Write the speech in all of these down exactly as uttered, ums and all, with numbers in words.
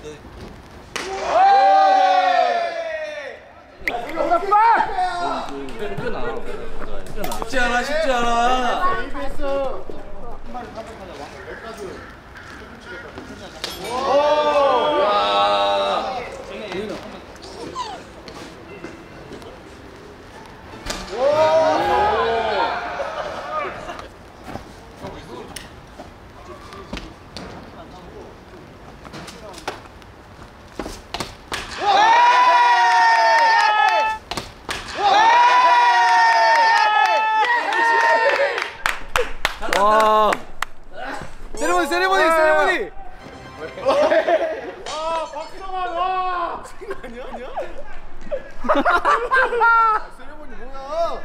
쉽지 않아, 쉽지 않아. 와. 세레모니 세레모니 세레모니. 아 박성환 와. 아니야 아니야. 세레모니 뭐야?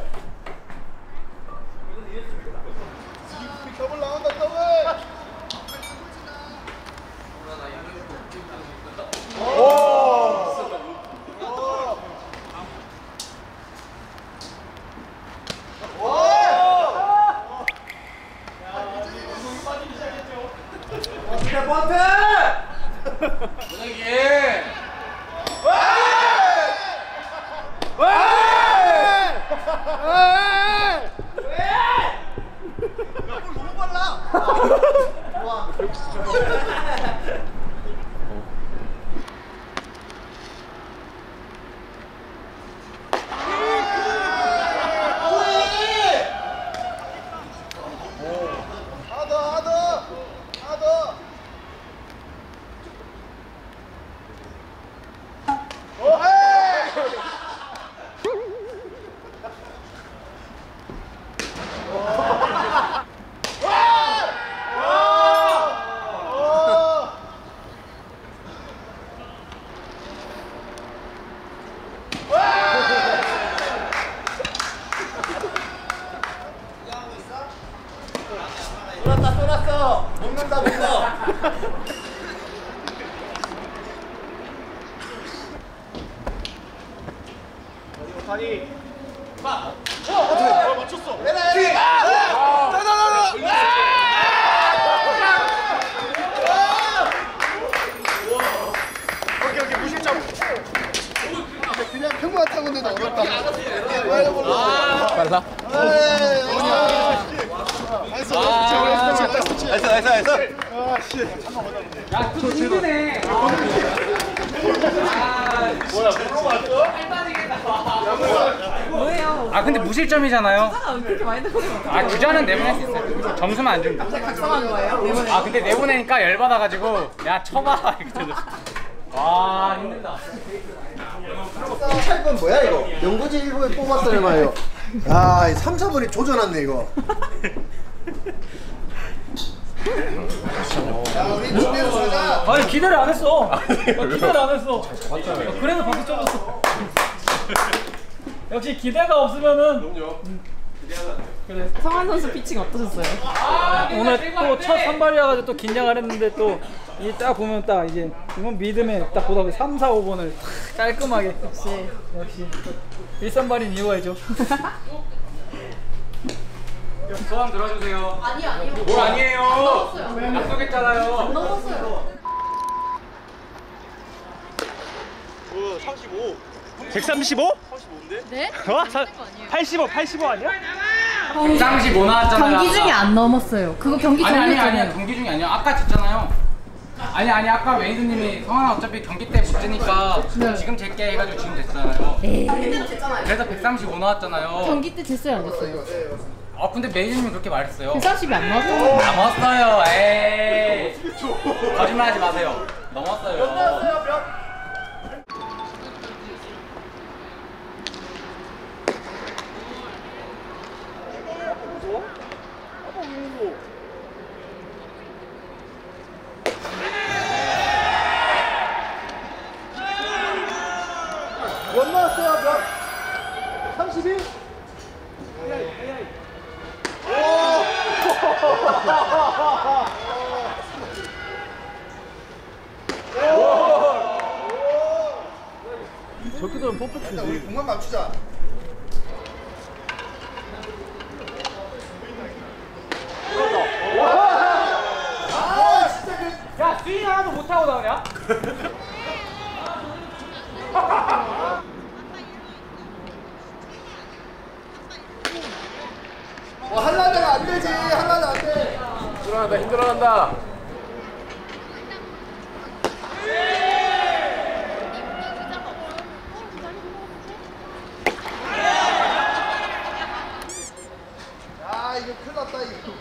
더블 나온다 더블. 오. 버트! 분위기! 왜? 왜? 왜? 야, 볼 너무 빨라. 좋아. 쏠았다 쏠았어. 먹는다 먹어. 어디로 가니? 마. 어 어떻게? 어 맞췄어. 내래. 나나나나. 오케이 오케이 무실점. 그냥 평범한 타고는 어렵다. 빨라? 나이스 나이스 나이스. 아씨. 야, 또 힘드네. 뭐야 프로 맞죠? 뭐예요? 아, 근데 무실점이잖아요. 그렇게 많이 들어요. 아, 주자는 내보낼 수 있어요. 점수만 안 줍니다. 각성한 거예요? 내보내. 아, 근데 내보내니까 열받아가지고 야, 쳐봐. 이렇게 와, 힘들다. 찰건 뭐야 이거? 연고지 일부에 뽑았어요 마요. 야, 삼, 사 번이 조져놨네 이거. 야 우리 준비해서 가자. 아니, 기대를 안 했어. 아, 기대를 안 했어. 그래서 박수 쳐줬어. 역시 기대가 없으면은. 그래. 성환 선수 피칭 어떠셨어요? 오늘 또 첫 선발이어가지고 또 긴장을 했는데 또 이 딱 보면 딱 이제 이건 믿음에 딱 보다 보면 삼, 사, 오 번을 깔끔하게. 역시. 역시 일 선발인 이유가 있죠. 소감 들어주세요. 아니요 아니요. 뭘 아니에요. 안 넘었어요. 약속했잖아요. 안 넘었어요. 삼십오. 백삼십오? 네? 어? 팔십오, 팔십오 아니야? 백삼십오 나왔잖아요. 경기 중에 안 넘었어요. 그거 경기 아니 아니 아니 전이었잖아요. 경기 중이 아니야. 아까 졌잖아요. 아니 아니 아까 매니저님이 성환아 어차피 경기 때 못 뜨니까 네. 지금 잴게 해가지고 지금 됐잖아요. 에이. 그래서 백삼십오 나왔잖아요. 경기 때 됐어요 안 됐어요? 아 근데 매니저님이 그렇게 말했어요. 백삼십이 안 나왔잖아요. 넘었어요. 에이. 거짓말하지 마세요. 넘었어요. 몇 나왔어요? 몇? 삼십일? 저렇게 되면 퍼펙트지. 우리 공만 맞추자. 야 스윙 하나도 못 타고 나오냐? 어, 한라자가 안 되지. 한라자 안 돼. 힘들어간다 힘들어간다. 아, 이거 큰일 났다, 이거.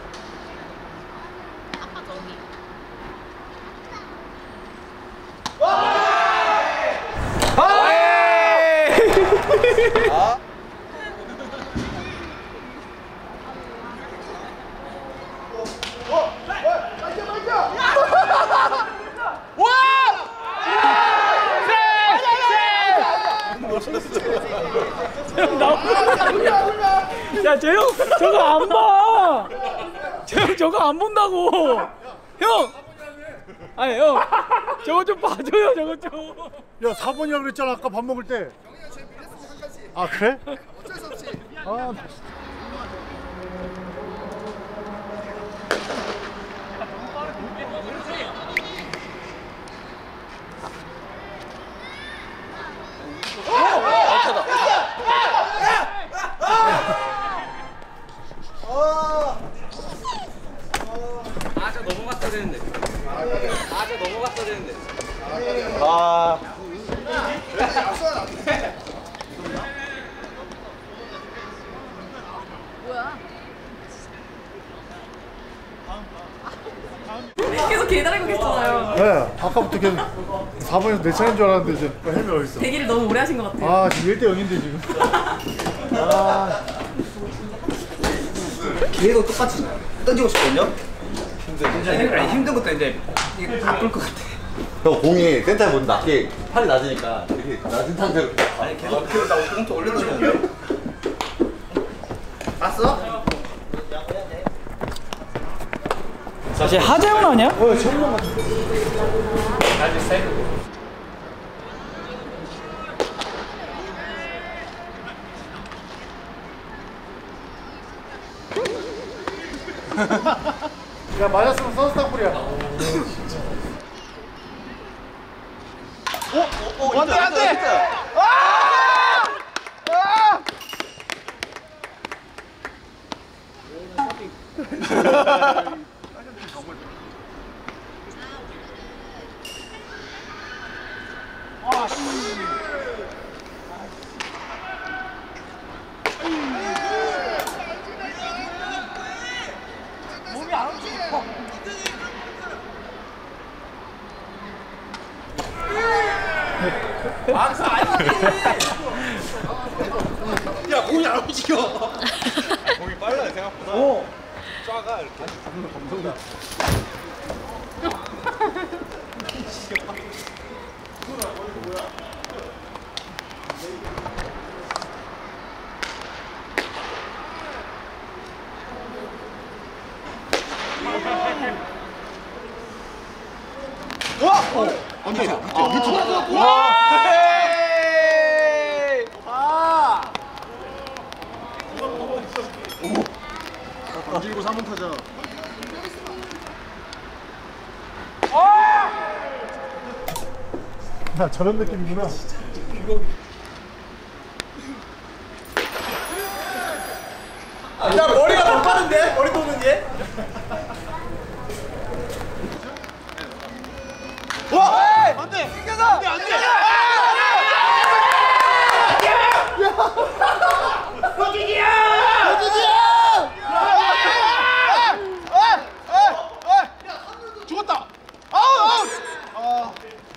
야, 저 형 저거 안 봐. 저 형 저거 안 본다고. 형. 아니 형, 저거 좀 봐줘요, 저거 좀. 야 사 번이라고 그랬잖아 아까 밥 먹을 때. 아 그래? 어쩔 수 없이. 아 아, 저 넘어갔어야 되는데. 아, 저 넘어갔어야 되는데. 아. 계속 기다리고 계시잖아요. 네 아까부터 계속 사 번에서 내 차례인 줄 알았는데 이제 헬멧 어딨어? 대기를 너무 오래 하신 것 같아요. 아 지금 일 대 영인데 지금. 아 걔도 똑같이 던지고 싶거든요. 힘든 아니 힘든 것도 이제 이게 바쁠 것 같아. 형 공이 센터에 보면 낮게 팔이 낮으니까 되게 낮은 상태로. 아니 계속 키우다가 꽁트 올려놓으면 봤어? 사실 하재훈 아니야? 어 처음 봤 야 맞았으면 선수 땅볼이야. 안 돼, 안 돼! 야 공이 안 움직여. 공이 빨라요 생각보다. 오. 쫙가 이렇게. 감성다. 와! 어, 안 돼. 아, 밑으로. 와. 던지고 삼 번 타자. 아 저런 느낌이구나. 야 머리가 더 빠른데? 머리 도는 게? 와! 안 돼! 튕겨서! 안 돼! 안 돼! 호진이야! 호진이야! 죽었다. 아우, 아우.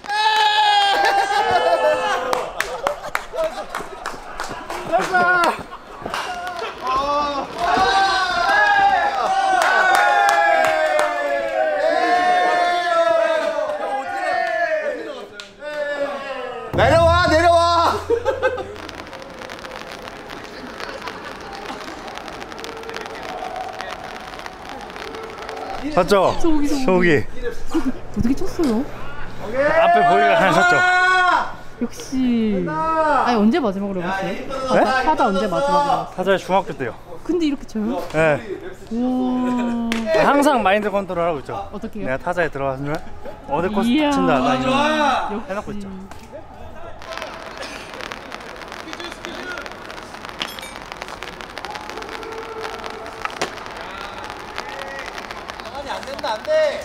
내려와 내려와. 봤죠? 저기, 저기. 저기 어떻게 쳤어요? 앞에 보이가 하나 쳤죠. 역시. 아니 언제 마지막으로 해봤어요? 타자, 타자 언제 마지막으로 해봤어요? 타자에 중학교 때요. 근데 이렇게 쳐요? 네. 우와. 항상 마인드 컨트롤 하고 있죠. 어떻게요? 내가 타자에 들어가는 줄. 어디 코스 이야. 친다. 나 이거 역시. 해놓고 있죠. 안 된다 안 돼.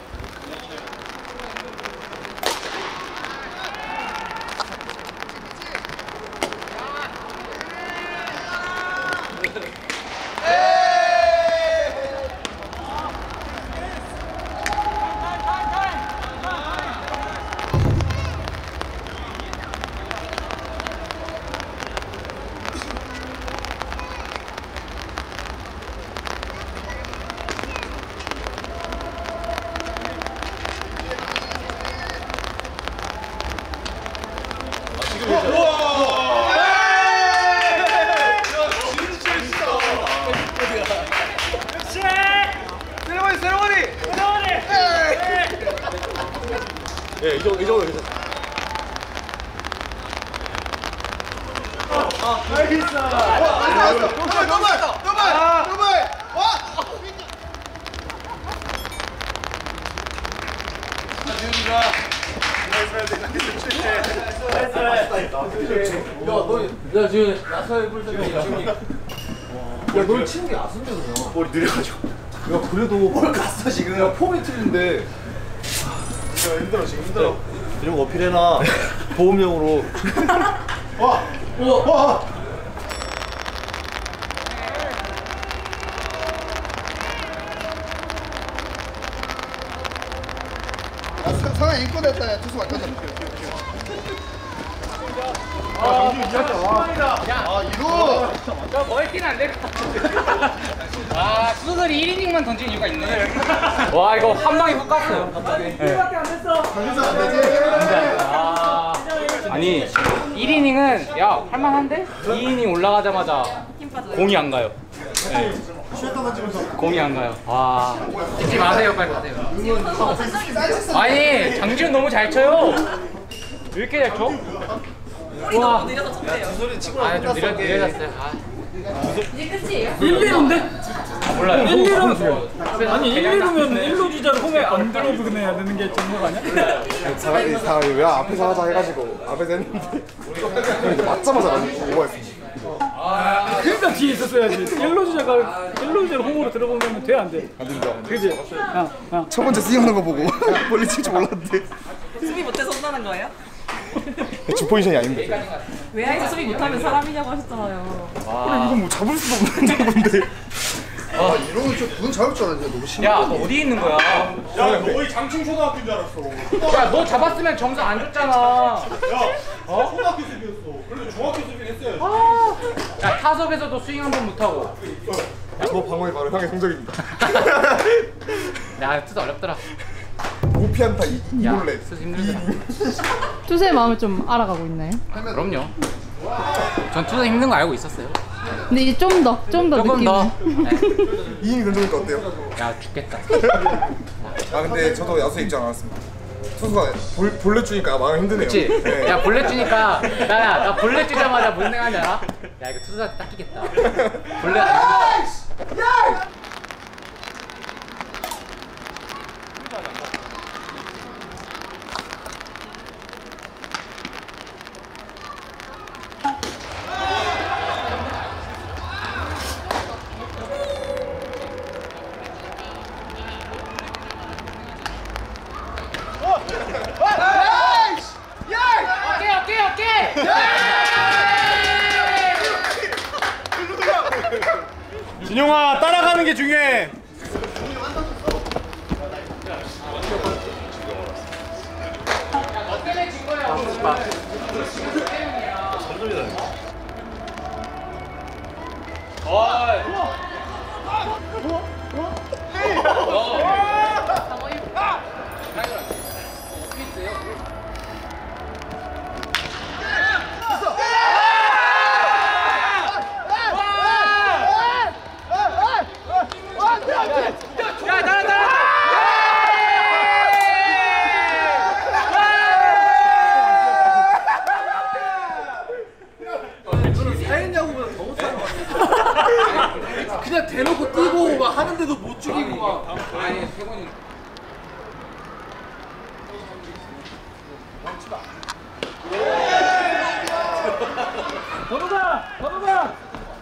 예, 이 정도, 이 정도 괜찮아. 아, 알겠어. 와, 더블, 더블, 더블, 더블. 와. 지훈이가 야 지금 나서의 불쌍해. 야, 널 치는 게 아슬면서 머리 느려가지고. 야, 그래도 뭘 갔어 지금. 야, 폼이 틀린데. 야, 힘들어 지금 힘들어. 이런 거 어필해놔. 보험용으로. 와, 와, 와. 아, 상황 인권 됐다. 야, 투수 맞췄다. 아, 정신 이해하자. 아, 이거. 저 멀티는 안 될 것 같아. 아, 수들이 일 이닝만 던진 이유가 있네. 와, 이거 한 방에 훅 갔어요. 갑자기. 밖에 안 됐어. 정신 안 되지? 아, 아니, 일 이닝은 야, 할만한데? 이 이닝 올라가자마자 공이 안 가요. 네. 공이 안 가요. 와, 찍지 마세요, 빨리 가세요. 아니, 장지훈 너무 잘 쳐요. 왜 이렇게 잘 쳐? 와, 느려서 쳤대요. 아, 좀 느려, 느려졌어요. 아. 이제 끝이에요? 일, 이루인데? 아, 몰라요. 일, 이루. 아니 일, 이루면 일 루 주자를 홈에 안 들어보내야 되는 게 정도가 아니야? 사람이 사람이 왜 앞에서 하자 해가지고 앞에서 했는데 근데 맞자마자 오버했어. 그러니까 뒤에 있었어야지. 일 루 주자가 일 루 주자를 홈으로 들어보면 돼, 안 돼? 안 된다. 그지? 야, 야. 첫 번째 스윙하는 거 보고 멀리 칠 줄 몰랐는데 수비 못해서 혼나는 거예요? 주 포지션이 아닌데. 외야에서 수비 못하면 사람이냐고 하셨잖아요. 그래 이건 뭐 잡을 수도 없는 건데. 아 이러면 저눈 잡을 줄 알았는데 너무 심해. 야, 너 어디 있는 거야? 야, 너 거의 장충초등학교인 줄 알았어. 야, 너 잡았으면 점수 안 줬잖아. 야, 어? 초등학교 수비였어. 그래도 중학교 수비를 했어야지. 야, 타석에서도 스윙 한 번 못하고. 저 방어의 바로 형의 성적입니다. 야, 투수 어렵더라. 오피안타 야, 이볼레. 투수 힘들더라. 투수의 마음을 좀 알아가고 있나요? 그럼요. 전 투수 힘든 거 알고 있었어요. 근데 이제 좀 더, 좀 더 조금 느끼는. 더. 이 이닝 던져보니까 어때요? 야, 죽겠다. 아 근데 저도 야수에 입장 안 왔습니다. 투수가 볼, 볼넷 주니까 마음 힘드네요. 그치? 네. 야, 볼넷 주니까. 야, 야, 나 볼넷 주자마자 무슨 생각인지 알아? 야, 이거 투수한테 닦이겠다. 볼넷. 오케이, 오케이, 오케이! 진용아 따라가는 게 중요해. 너 때문에 진 거야. 야, 나라, 나라! 그냥 대놓고 뛰고 막 하는데도 못 죽이고 막. 아니, 세곤이. 번호가! 번호가!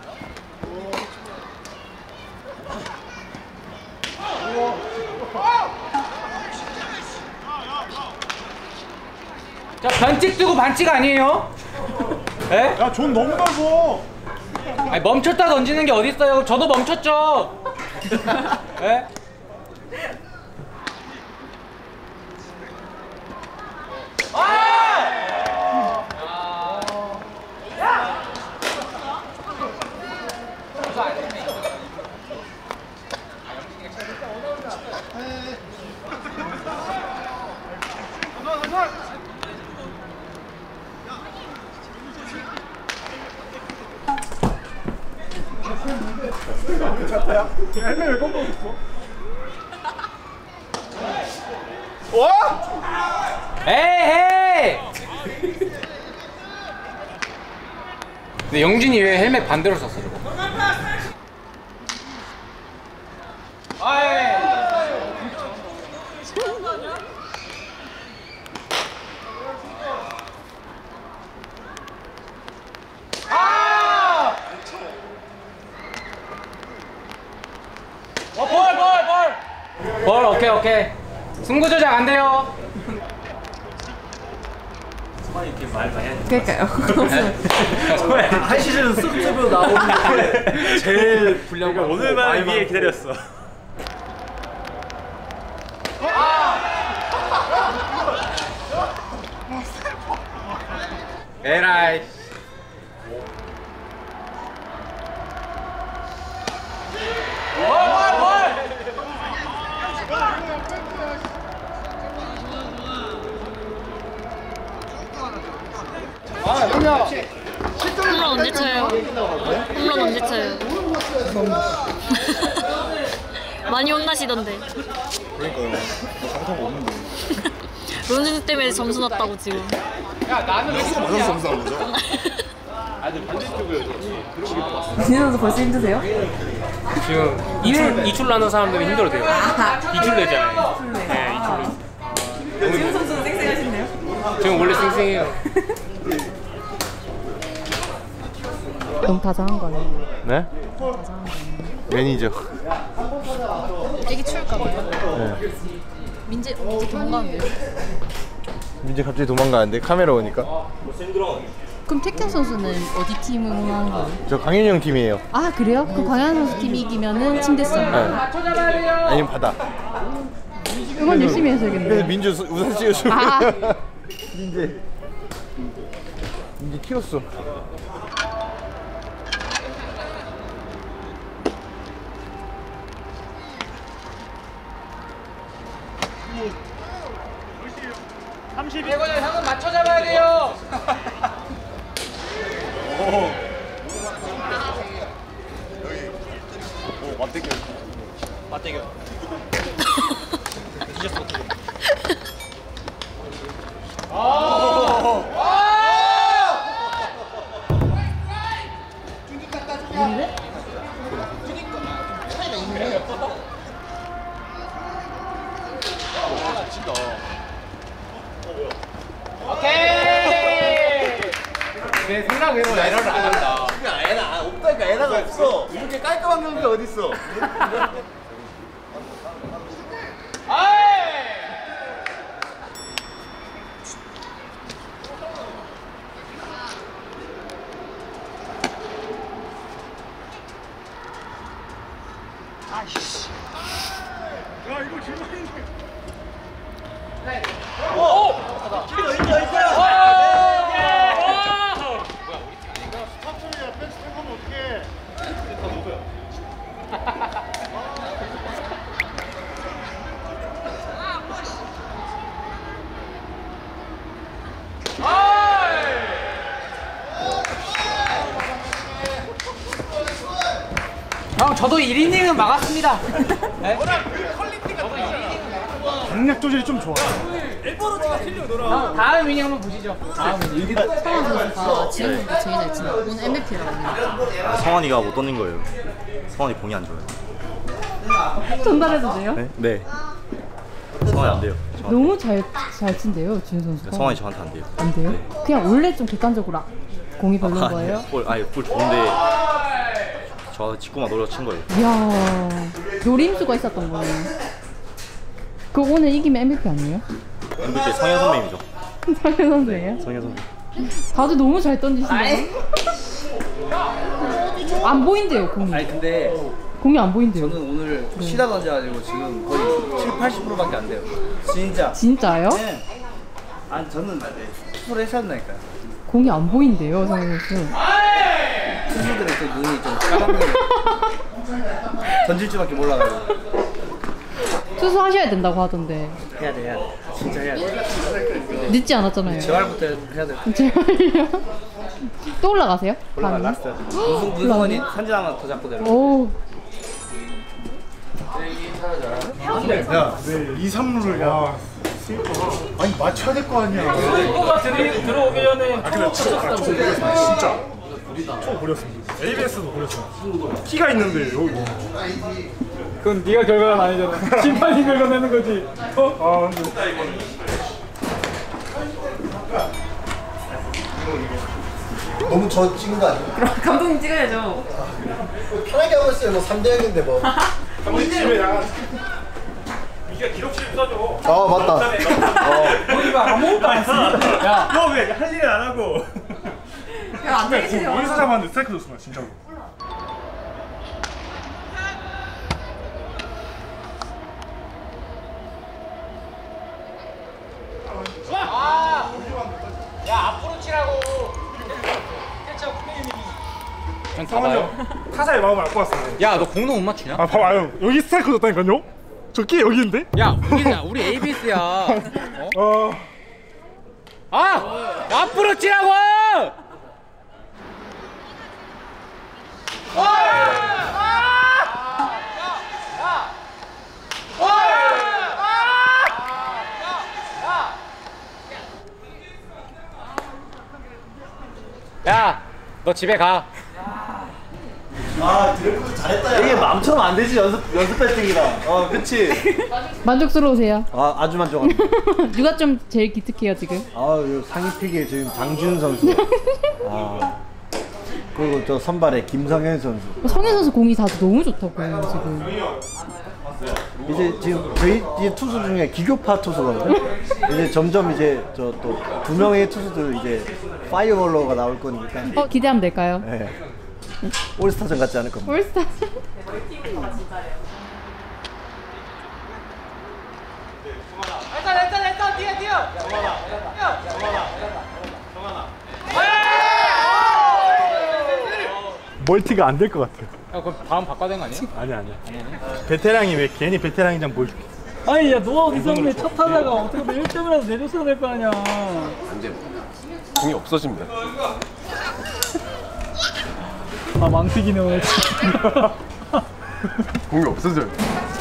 자, 반칙 뜨고 반칙 아니에요? 에? 야, 존 너무 넓어. 아니, 멈췄다 던지는 게 어딨어요? 저도 멈췄죠? 에? 헬멧 왜 꺾어 있어? 와? 에이! 근데 영준이 왜 헬멧 반대로 썼어 저거? 아이! 아! 어, 볼, 볼, 볼! 볼, 오케이, 오케이. 승부 조작 안 돼요. 그러니까요. 한 시즌 습습으로 나오는데 제일 불량. 오늘만 위에 기다렸어. 에라이. 홈런 언제 쳐요? 홈런 언제 쳐요? 많이 혼나시던데. 그러니까요. 상타가 없는데. 론슨 때문에 점수 났다고 지금. 야, 나는 왜 이렇게 맞아서 점수 안 보죠? 진현 선수 벌써 힘드세요? 지금 이출, 이출로 하는 사람들은 힘들어도 돼요. 이출로 되잖아요. 네, 이출로. 진현 선수는 쌩쌩하신데요? 지금 원래 쌩쌩해요. 너무 다정한 거 아니에요? 네? 매니저. 애기 추울까봐요? 네. 민재 언제 도망가는데요? 민재 갑자기 도망가는데 카메라 오니까. 그럼 태경 선수는 어디 팀 응원하는 거예요? 저 강현이 형 팀이에요. 아 그래요? 그럼 강현 선수 팀이 이기면은 침대성. 네. 아니면 바다. 응원 열심히 그래서 해줘야겠네요. 민주 수- 우산 씌워주고. 아. 민재. 민재 키웠어. 이거는 형은 맞춰 잡아야 돼요. 오, 맞대결. 맞대결. 뒤졌어 어떻게? 오케이. 내 생각외로 에러를 안 한다. 에라 없다니까 에라가 없어. 이렇게 깔끔한 경기 어디 있어? 아이! 야, 이거 질문인데. 오! 이거 있어 있어. 스타트야, 펜스 탱하면 어떡해. 형, 저도 일 이닝은 막았습니다. 네? 강약 조절이 좀 좋아. 형, 다음 이닝 한번 보시죠. 다음 이닝. 아 지금부터 제일 잘 친다. 오늘 엠브이피라고 합니다. 성환이가 못 던진 거예요. 성환이 공이 안 좋아요. 전달해도 돼요? 네? 네. 성환이 안 돼요. 너무 잘, 잘 친대요, 지훈 선수가. 성환이 저한테 안 돼요. 안 돼요? 그냥 원래 좀 객관적으로 아, 공이 별로인 거예요? 볼, 아니 볼 좋은데 저 직구만 노려 친 거예요. 이야, 노림수가 있었던 거예요. 그 오늘 이기면 엠브이피 아니에요? 엠브이피 성현 선배님이죠. 성현 선수예요? 성현 선배. 다들 너무 잘 던지시네요. 안 보인대요, 공이. 아니 근데 공이 안 보인대요. 저는 오늘 쉬다 던져가지고 지금 거의 칠, 팔십 퍼센트밖에 안 돼요. 진짜. 진짜요? 네. 아니 저는 투수를 했었나니까요. 공이 안 보인대요, 성현 선수. 투수들은 또 눈이 좀 까맣게 던질 줄밖에 몰라가지고. 투수 하셔야 된다고 하던데. 해야 돼, 해야 돼. 진짜 해야 돼. 늦지 않았잖아요. 재활부터 해야 돼. 제발요. 또 올라가세요? 올라가 라스트. 문승 문승원이 산지 하나 더 잡고 내려. 오. 야, 이, 삼루를 야. 아니 맞춰야 될 거 아니야. 스코어가 들어오기 전에 아 근데 진짜 진짜 초 버렸습니다. 에이비에스도 버렸어. 키가 있는데 여기. 그건 네가 결과가 아니잖아. 심판이 결과내는 거지. 어? 아 근데 너무 저 찍은 거 아니야? 그럼 감독님 찍어야죠. 편하게 하고 있어요. 뭐 삼 대 영인데 뭐. 이게 기록실 써줘. 아 맞다. 거기가 아무것도 안 했으니까. 야, 너 왜 할 일은 안 하고? 야안 되시네요. 어디서 잡았는데 스트라이크 줬어 진짜로. 야, 앞으로 치라고. 그냥 가봐요. 타자의 마음을 알고 왔어. 야, 너 공도 못 맞추냐? 아 봐봐요. 여기 스트라이크 줬다니까요? 저 끼 여기 있는데? 야, 우리 우리 에이비에스야. 어? 어. 아! 앞으로 치라고! 야, 너 집에 가. 아 드래프트 잘했다. 야. 이게 마음처럼 안 되지 연습 연습 배팅이라. 어, 그렇지. 만족스러우세요? 아, 아주 만족합니다. 누가 좀 제일 기특해요 지금? 아, 상위 픽에 지금 장지훈 선수. 아. 그리고 저 선발에 김성현 선수. 성현 선수 공이 다 너무 좋다고요 지금. 이제 지금 저희 이제 투수 중에 기교파 투수거든요. 이제 점점 이제 저 또 두 명의 투수들 이제 파이어볼러가 나올 거니까. 어 기대하면 될까요? 네. 올스타전 같지 않을 겁니다. 올스타. 멀티가 안 될 것 같아. 야, 그럼 다음 바꿔야 되는 거 아니야? 아니야 아니야. 베테랑이 왜 괜히 베테랑이장 보여줄게. 아니 야 노아웃 있었는데 첫 타자가 어떻게든 일 점이라도 내줬어야 될 거 아니야. 공이 없어집니다. 아 망치기네 오늘. 공이 없어져요.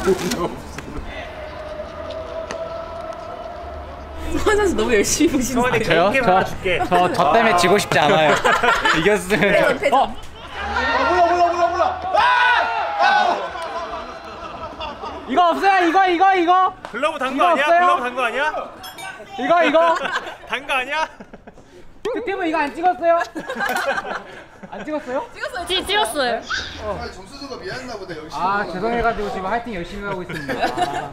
성환 선수 너무 열심히 보시는데요. 저요? 저, 저, 저 때문에 지고 싶지 않아요. 이겼으면. 패전. 어? 이거 없어요? 이거, 이거, 이거? 글러브 단 이거 거 아니야? 없어요? 글러브 단 거 아니야? 이거, 이거? 단 거 아니야? 그 팀은 이거 안 찍었어요? 안 찍었어요? 찍 찍었어요. 점수조가 미안했나 보다 여기. 아, 죄송해가지고 지금 화이팅 열심히 하고 있습니다. 아.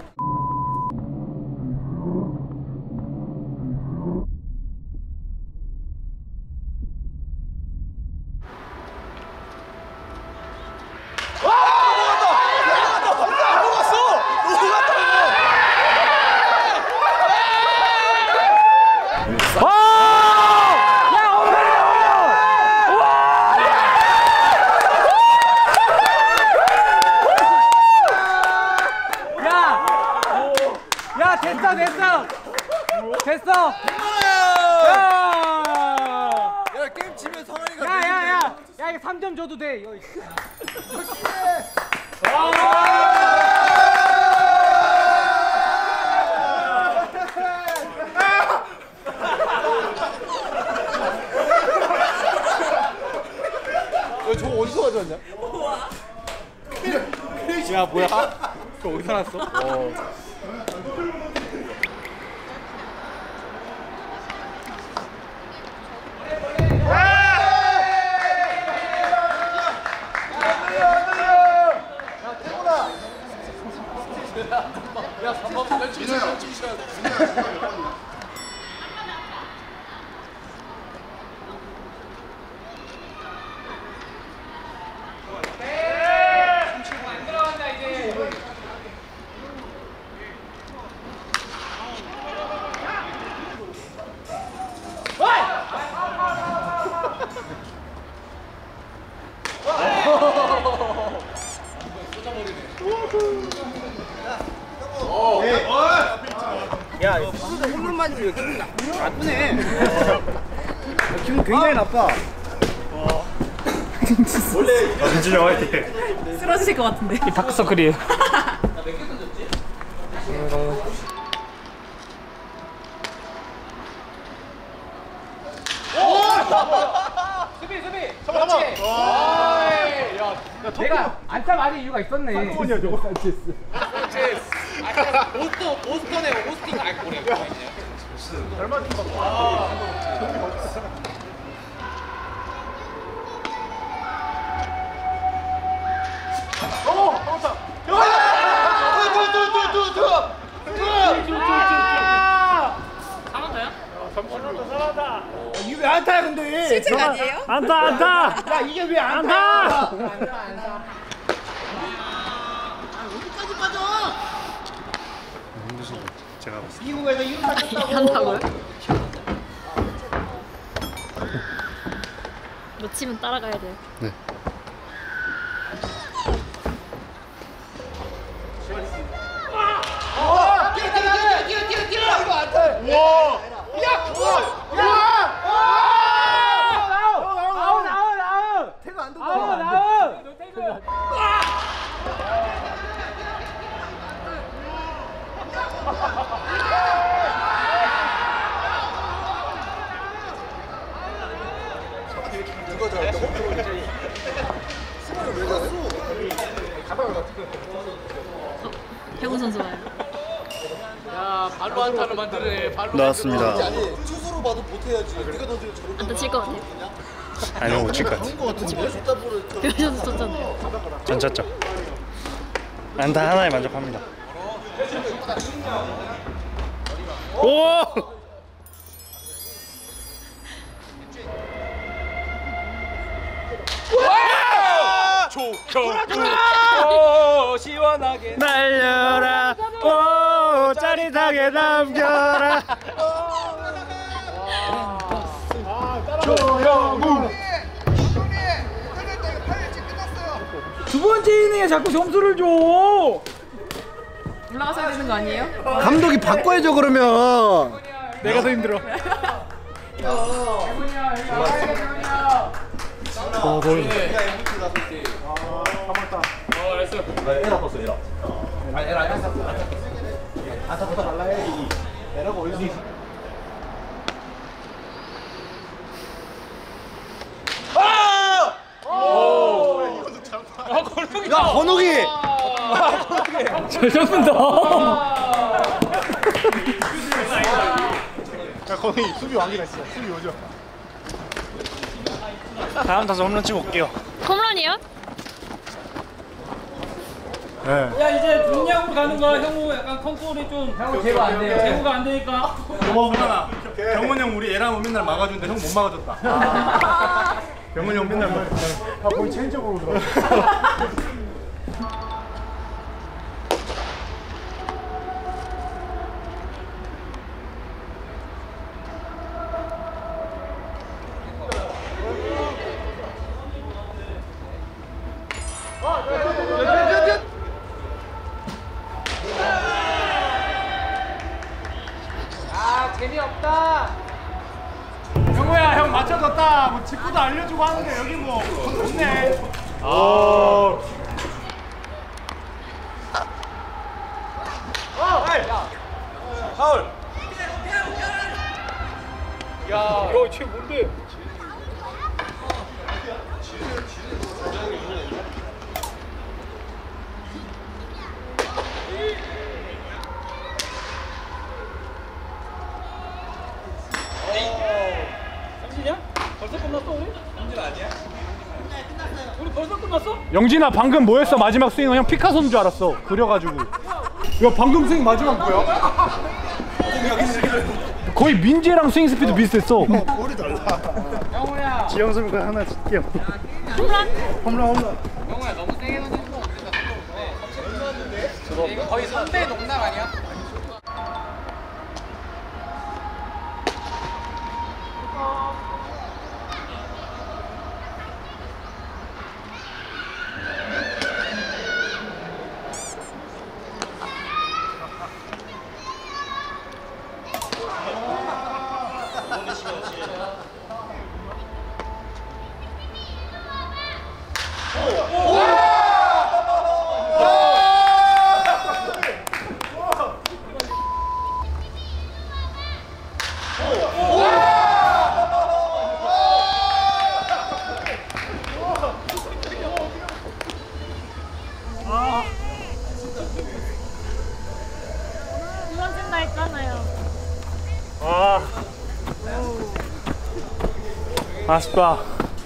됐어 됐어 됐어. 야 게임 지면 성환이가. 야야야 야 이거 삼 점 줘도 돼. 이거. 저거 어디서 가져왔냐? 야 뭐야? 저 어디서 났어? 어. 야, 수도 홈런 맞으면 기분 나, 나쁘네. 기분 굉장히 나빠. 원래 진준이 화이팅. 쓰러지실 것 같은데. 이 다크서클이에요. 수비 수비. 그렇지. 어이, 야, 내가 안타 맞을 이유가 있었네. 산토니아 저거 산체스. 아, 보스턴 보스턴에 오스틴 알 거래요. 이게 왜 안타야 근데? 실책 아니에요? 안타 안타. 야 이게 왜 안타? 제가 봤을 미국에서 이름 바뀌었다고. 한다고요? 놓치면 따라가야 돼. 네. 배구 선수 와요. 야, 발로 안타를 만드네. 발로. 나왔습니다. 스스로 봐도 못해야지. 네가 던지면 저렇게 안 다칠 것 같아요. 아니요 못 칠 것 같아. 거 같은데? 배구 선수 쳤잖아요. 전 쳤죠. 안타 하나에 만족합니다. 오! 오, 시원하게. 날려라 오 짜릿하게 남겨라. 조영우 두 번째 이닝에 자꾸 점수를 줘. 올라가셔야 되는 거 아니에요? 감독이 바꿔야죠 그러면. 내가 더 힘들어. 아, 너희. 에라 떴어 에라. 아 에라 안 탔어. 안 탔어 달라 해. 에라가 어디? 야 건욱이. 잘 잡는다. 야 거기 수비 왕이라 했어. 수비 오죠. 다음 타서 홈런 치고 올게요. 홈런이요? 네. 야 이제 분야으로 가는 거야. 형우 약간 컨트롤이 좀 형우 제거 안 돼요. 제구가 안 되니까. 고마워. 병원 형 우리 애랑 맨날 막아주는데 형 못 막아줬다. 병원 형 맨날 막. 아 거의 체인적으로 들어. 아, 재미없다. 형우야 형 맞춰줬다. 뭐 직구도 알려주고 하는데 여기 뭐 좋네. 오. 파울. 야, 이거 쟤 뭔데? 삼진이야? 벌써 끝났어 우리? 삼진 아니야? 우리 벌써 끝났어? 영진아 방금 뭐했어? 마지막 스윙은 형 피카소인 줄 알았어. 그려가지고. 야 방금 스윙 마지막 뭐야? 거의 민재랑 스윙 스피드 비슷했어. 볼이 달라. 영호야. 지영 선수가 하나 줄게요. 홈런? 홈런 홈런. 영호야 너무 세게 던지는 거 어땠다. 이거 거의 선대 농락 아니야? 이번 생각 했잖아요. 아 아쉽다.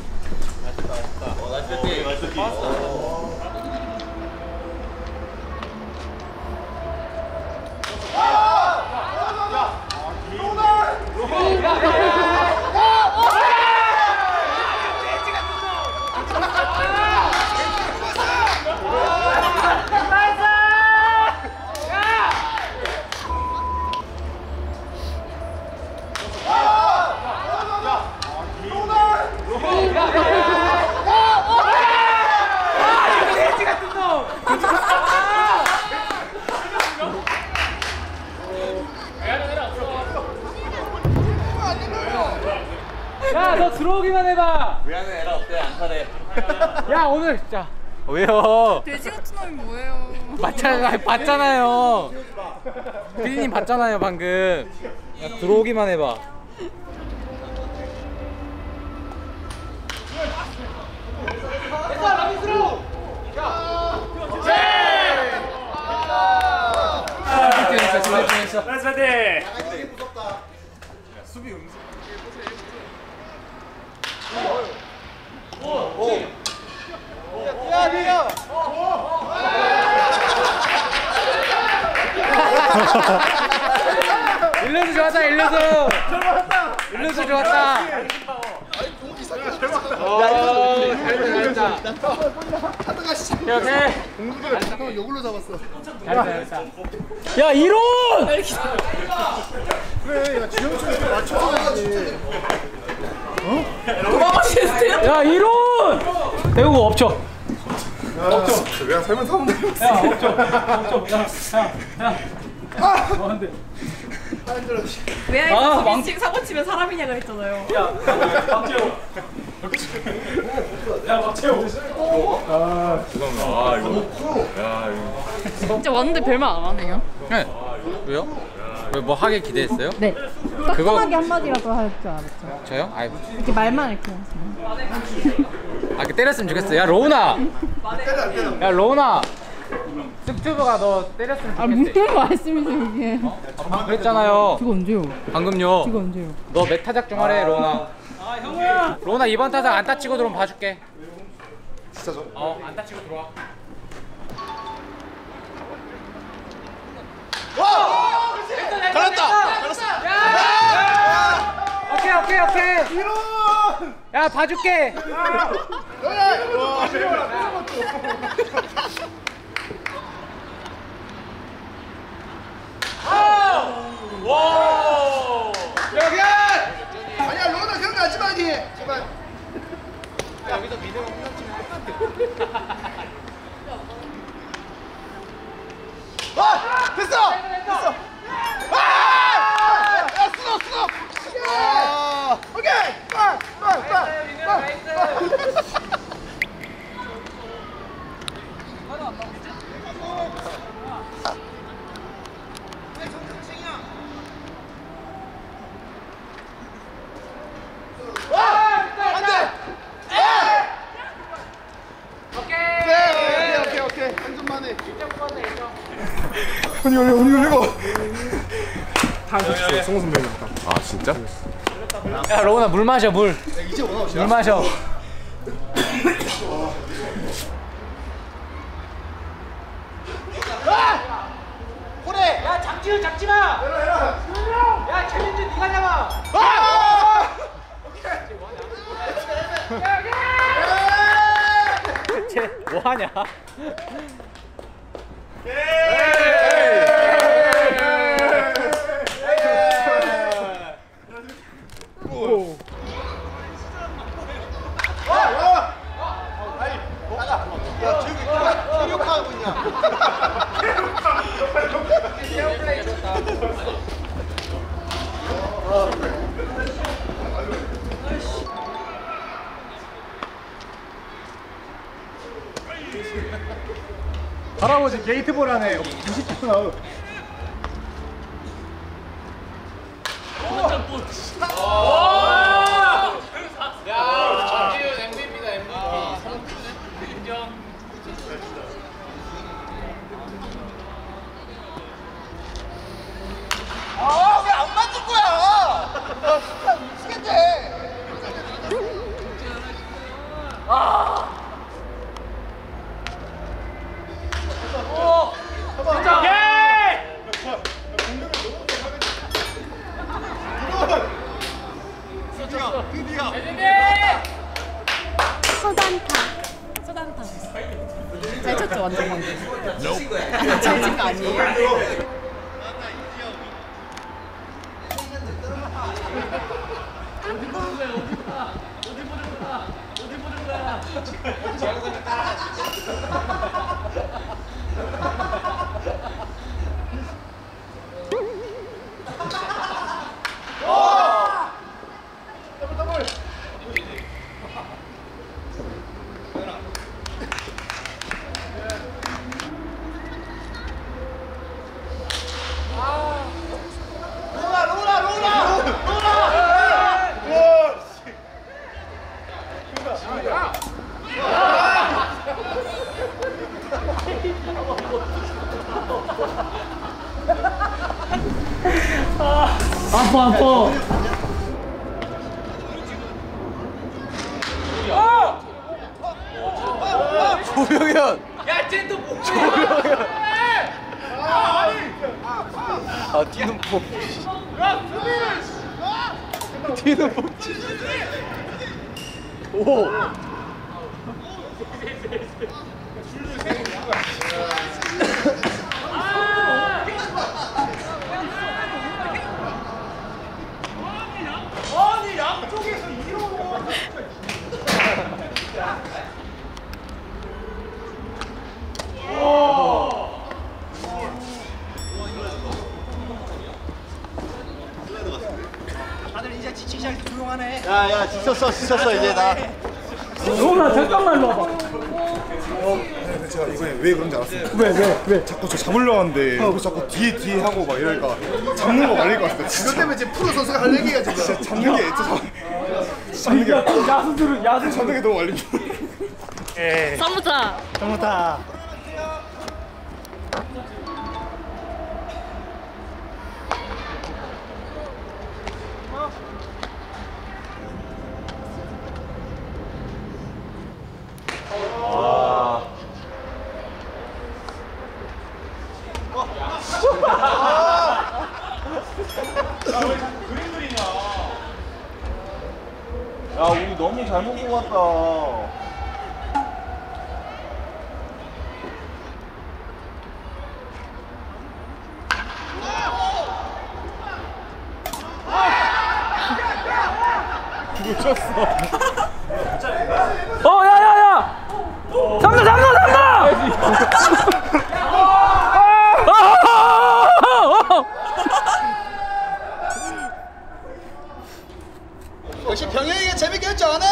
야, 너 들어오기만 해봐. 미안해, 에라 어때? 안 타래. 야, 오늘 진짜. 왜요? 돼지 같은 놈이 뭐예요? 봤잖아, 봤잖아요. 피디님 봤잖아요, 방금. 야, 들어오기만 해봐. 나이스 파이팅! 일루수 좋았다, 일루수. 일루수 좋았다. 오, 잘했다, 잘했다. 오케이, 오케이. 형 요걸로 잡았어. 잘했다, 잘했다. 야, 이론! 그래, 야 지영 선수 맞춰야지. 야, 이론! 배우고 엎쳐. 엎쳐. 그냥 살면 타면 돼. 야, 엎쳐. 엎쳐. 야, 야, 야. 뭐 한대. 왜 아, 알고 망- 미팅 사고 치면 사람이냐 그랬잖아요. 야, 박재호. 야, 박재호. 진짜 왔는데 별말 안 하네요. 네. 왜요? 왜 뭐 하길 기대했어요? 네. 따끔하게 한마디라도 할 줄 알았죠. 저요? 아이, 이렇게 말만 이렇게 하세요. 아, 그 때렸으면 좋겠어. 야, 로우나. 야, 로우나. 쑥튜브가 너 때렸으면 아 좋겠대. 무슨 말씀이세요 이게? 아, 그랬잖아요. 그거 언제요? 방금요. 그거 언제요? 너 몇 타작 좀 하래, 로우나. 아, 형우야. 로우나 이번 타작 안 다치고 들어오면 봐줄게. 진짜 저. 어, 안 다치고 들어와. 갈랐다. 갈랐어. 오케이, 오케이, 오케이. 이런. 야, 봐줄게. 여기. 아니야 로나 그런 거 하지 마니. 제발. 여기서 미드가 아! 됐어! 됐어! 아! 야, 스톱, 스톱! 아! 오케이! 빵! 빵! 빵! 빵! 안 돼! 오케이! 오케이, 오케이, 오케이. 한 점만 해. 아니, 아니, 아니, 이거. 탄 성우 선배님. 아, 진짜? 야, 로우나 물 마셔, 물. 이제 원아웃이야? 물 마셔. 쟤 뭐하냐? 야, 저기 누가 체육하고 있냐? 할아버지 게이트볼 안에 이십 분 아웃. 아, 왜 안 맞을 거야? 아, 진짜 미치겠네. 서단타. 서단타. 잘 쳤죠 완전 방금. 잘 친 거 아니에요? 로라, 로라, 로라, 로라. 아파 아파. 조병현. 야, 쟤또 뭐? 조병현. 아 뛰는 법. 뛰는 법지. 오. 아니, 양쪽에서 이러고. 다들 이제 지치기 시작해서 조용하네. 야, 야, 지쳤어, 지쳤어 이제 나. 로나 잠깐만 일로 와봐. 근데 제가 이번에 왜 그런지 알았어요. 왜, 왜, 왜? 자꾸 저 잡으려고 하는데 어. 자꾸 뒤에 뒤에 하고 막 이러니까 잡는 거 말릴 것 같았어요. 진짜. 이것 때문에 지금 프로 선수가 할 얘기가 지금. 진짜 잡는 게 진짜 잡는 게 야수들은 야수. 잡는 게 너무 말리죠. 예. 쌈부차. 잘못다. 야, 우리 너무 잘 먹고 갔다. 어 야야야. 잡는다 잡는다 잡는다. 역시 병영이가 재밌게 했죠, 안 해?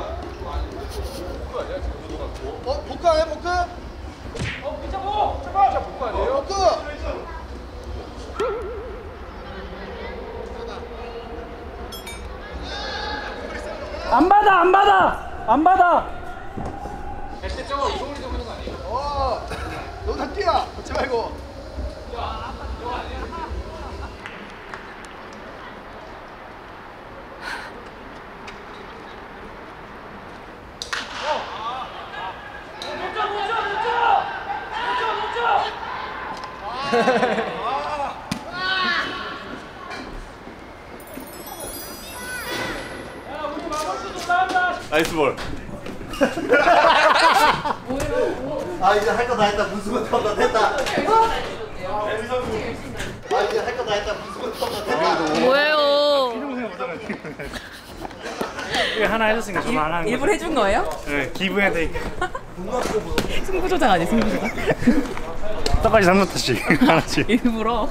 어, 포크 안 해, 포크? 어, 괜찮고! 진짜 포크 아니에요? 포크! 안 받아 안 받아 안 받아. 어, 너 다 뛰어! 걷지 말고. 나이스볼. 아 이제 할 거 다 했다. 문수건 턴다 됐다. 아 이제 할 거 다 했다. 문수건 턴다 됐다. 뭐예요? 이거 하나 해줬으니까 저는 하나 하는 일부러 해준 거예요? 네, 기부해야 되니까. 승부조장 아니야, 승부조장? 떡까지 삼 넣다씩 하나씩. 일부러.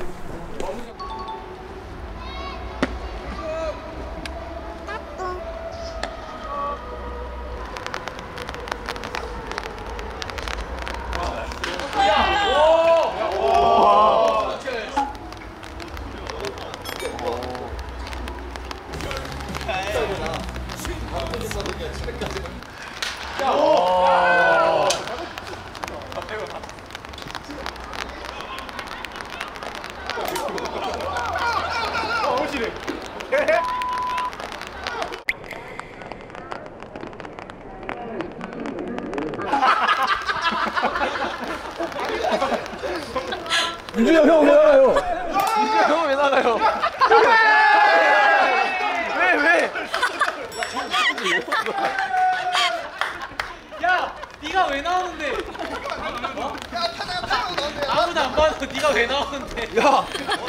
민준이 형, 형 왜 나가요? 형 왜 나가요? 왜, 왜? 야, 네가 왜 나오는데? 어? 아무도 안 봐도 네가 왜 나오는데? 야,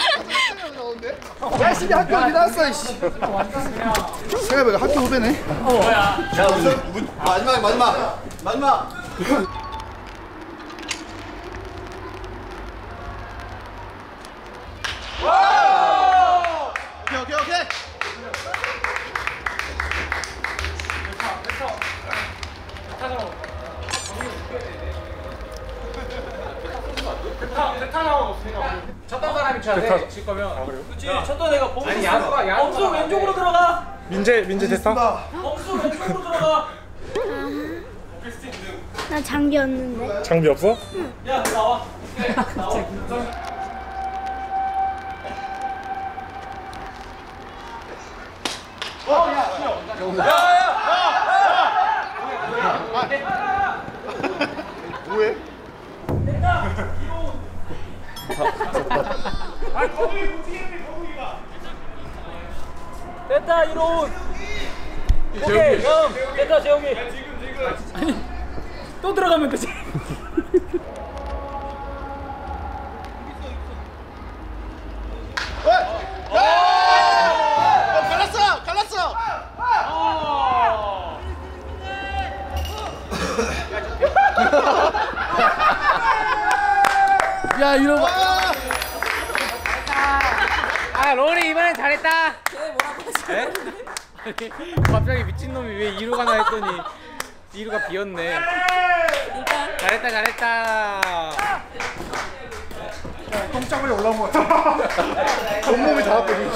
열심히 학교 어디 나왔어 이씨. 생각해보니까 학교 후배네. 자 우선 문, 마지막 마지막 마지막. 오케이 오케이 오케이. 쳤던 사람이 쳐야 돼. 칠 거면. 그렇지. 쳤던 애가 범수. 아니 야수가 야수. 범수 왼쪽으로 들어가. 민재, 민재 됐다? 범수 왼쪽으로 들어가. 나 장비 없는데. 장비 없어? 야, 나와. 나와. 뭐해? 됐다 이론. 오케이 형 됐다 재영이. 아니 또 들어가면 되지. 갈랐어 갈랐어. 야 이러고. 아 로리 이번엔 잘했다. 쟤 뭐라고 하시네? 아니, 갑자기 미친놈이 왜 이루 가나 했더니 이루가 비었네. 잘했다 잘했다. 똥장물이 올라온 것 같아. 온몸이 닿았거든.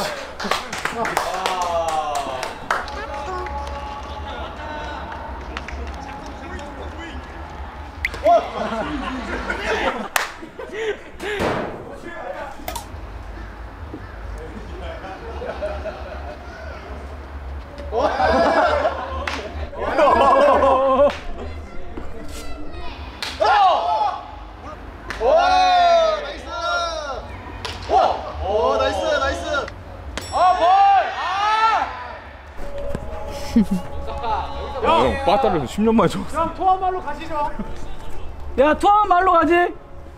형, 빠따를 십 년 만에 줬어. 형 토한 말로 가시죠. 야 토한 말로 가지.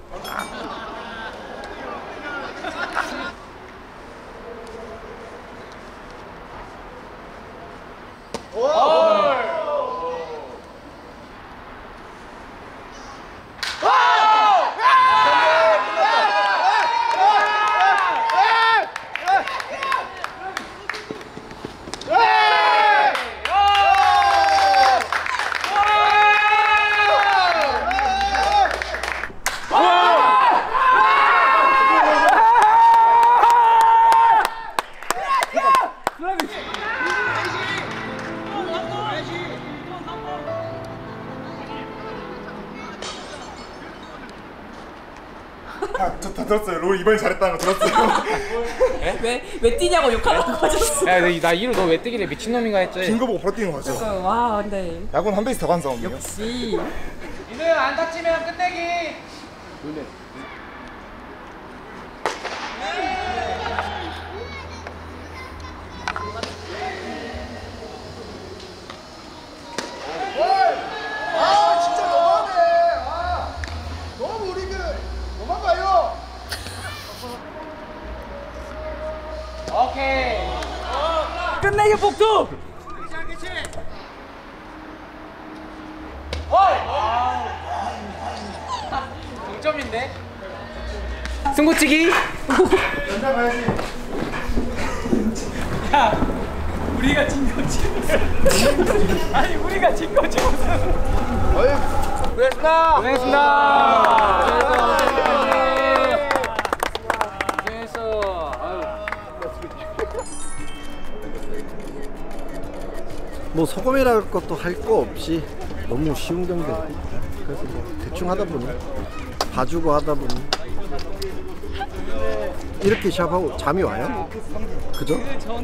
아, 저 다 들었어요. 롤 이번에 잘했다는 거 들었어요. 왜, 왜 뛰냐고 욕하려고 하셨어. 야, 나 이루 너 왜 뜨길래 미친놈인가 했지. 긴 거 보고 바로 뛰는 거죠. 와, 근데. 야구는 한 베이스 더 간 싸움이에요. 역시. 이루 안 다치면 끝내기. 오케이. 끝내기 복도. 동점인데. 승부치기. 연장 가야지. 야, 우리가 진 거지. 아니, 우리가 진 거지 무슨. 고생했습니다. 고생했습니다. 고생했어. 아유. 뭐 소금이랄 것도 할 거 없이 너무 쉬운 경기였고 그래서 뭐 대충 하다 보니 봐주고 하다 보니 이렇게 시합하고 잠이 와요? 그죠?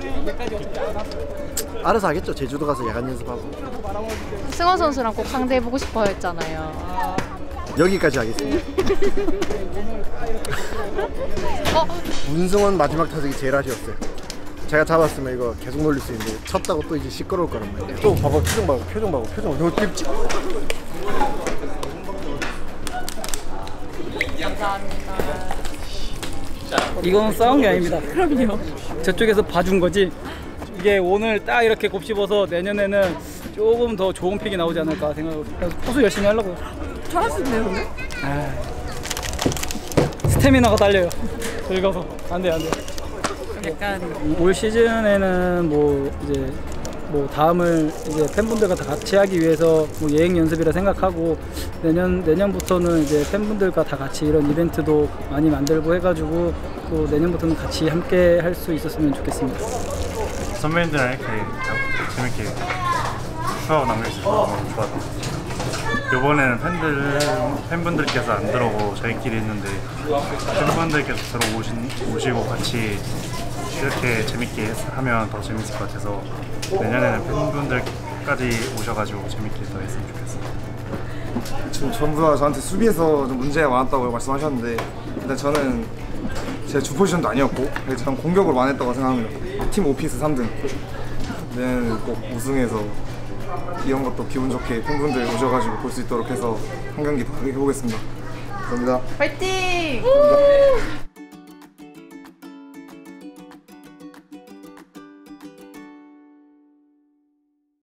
알아서 하겠죠. 제주도 가서 야간 연습하고. 승원 선수랑 꼭 상대해보고 싶어 했잖아요. 여기까지 하겠습니다. 어? 문승원 마지막 타석이 제일 아쉬웠어요. 제가 잡았으면 이거 계속 놀릴 수 있는데 쳤다고 또 이제 시끄러울 거란 말이에요. 또 봐봐, 표정 봐봐, 표정 봐봐, 표정 봐봐. 이거 찍 이건 싸운 게 아닙니다. 그럼요. 저쪽에서 봐준 거지. 이게 오늘 딱 이렇게 곱씹어서 내년에는 조금 더 좋은 픽이 나오지 않을까 생각하고 포수 열심히 하려고요. 잘하시네요, 근데. 아, 스태미나가 딸려요. 늙어서 안돼 안돼. 약간 올 시즌에는 뭐 이제 뭐 다음을 이제 팬분들과 다 같이 하기 위해서 뭐 예행 연습이라 생각하고 내년 내년부터는 이제 팬분들과 다 같이 이런 이벤트도 많이 만들고 해가지고 또 내년부터는 같이 함께 할 수 있었으면 좋겠습니다. 선배님들이랑 이렇게 재밌게 추억 남길 수 있어서 너무 좋았다. 이번에는 팬들 팬분들께서 안 들어오고 저희끼리 했는데 팬분들께서 들어오신 오시고 같이 이렇게 재밌게 하면 더 재밌을 것 같아서 내년에는 팬분들까지 오셔가지고 재밌게 더 했으면 좋겠어요. 지금 전부 다 저한테 수비에서 좀 문제가 많았다고 말씀하셨는데 일단 저는 제 주 포지션도 아니었고 저는 공격으로 많이 했다고 생각합니다. 팀 오피스 삼 등. 내년에는 꼭 우승해서 이런 것도 기분 좋게 팬분들 오셔가지고 볼 수 있도록 해서 한 경기 더 해보겠습니다. 감사합니다. 화이팅! 감사합니다.